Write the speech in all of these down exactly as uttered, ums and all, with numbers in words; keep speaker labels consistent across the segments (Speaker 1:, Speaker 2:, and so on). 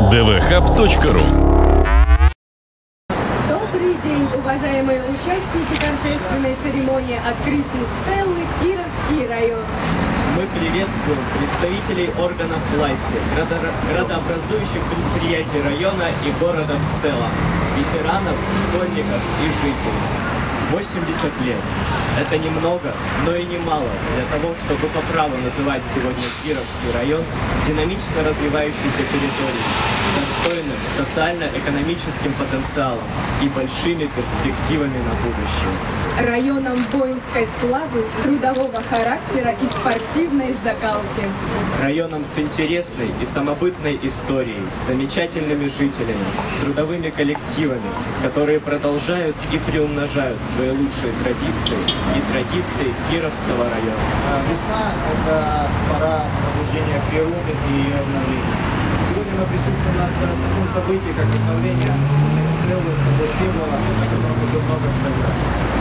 Speaker 1: дэ вэ хаб точка ру.
Speaker 2: Добрый день, уважаемые участники торжественной церемонии открытия стелы Кировский район.
Speaker 3: Мы приветствуем представителей органов власти, градо- градообразующих предприятий района и города в целом, ветеранов, школьников и жителей. восемьдесят лет. Это немного, но и немало для того, чтобы по праву называть сегодня Кировский район динамично развивающейся территорией с достойным социально-экономическим потенциалом и большими перспективами на будущее.
Speaker 2: Районом воинской славы, трудового характера и спортивной закалки.
Speaker 3: Районом с интересной и самобытной историей, замечательными жителями, трудовыми коллективами, которые продолжают и приумножают свои лучшие традиции и традиции Кировского района.
Speaker 4: Весна – это пора пробуждения природы и ее обновления. Сегодня мы присутствуем на таком событии, как обновление стрелы, этого символа, о котором уже много сказали.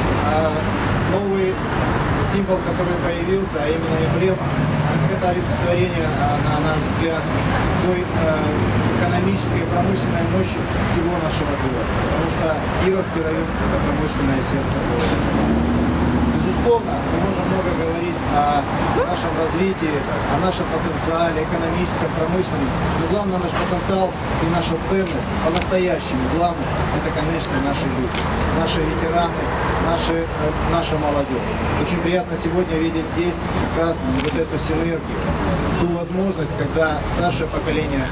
Speaker 4: А новый символ, который появился, а именно эмблема, это олицетворение, на наш взгляд, той экономической и промышленной мощи всего нашего города. Потому что Кировский район – это промышленное сердце города. Безусловно, мы можем много говорить о нашем развитии, о нашем потенциале экономическом, промышленном. Но главное, наш потенциал и наша ценность по-настоящему. Главное, это, конечно, наши люди, наши ветераны, наши, наша молодежь. Очень приятно сегодня видеть здесь как раз вот эту синергию, ту возможность, когда старшее поколение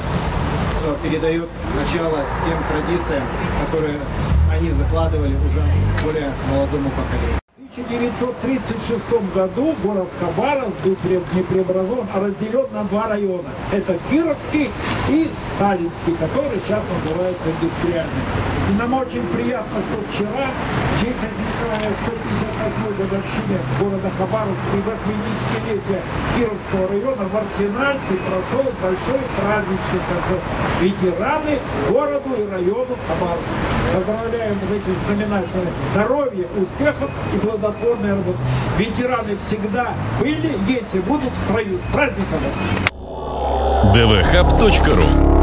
Speaker 4: передает начало тем традициям, которые они закладывали уже более молодому поколению.
Speaker 5: В тысяча девятьсот тридцать шестом году город Хабаровск был не преобразован, а разделен на два района. Это Кировский и Сталинский, который сейчас называется индустриальный. И нам очень приятно, что вчера, в честь сто пятьдесят восьмой годовщины города Хабаровска и восьмидесятилетия Кировского района в Арсенальце прошел большой праздничный концерт. Ветераны городу и району Хабаровска. Поздравляем с этим знаменательным здоровья, успехов и плодотворной работы. Ветераны всегда были, есть и будут в строю. С праздником!
Speaker 1: дэ вэ хаб точка ру.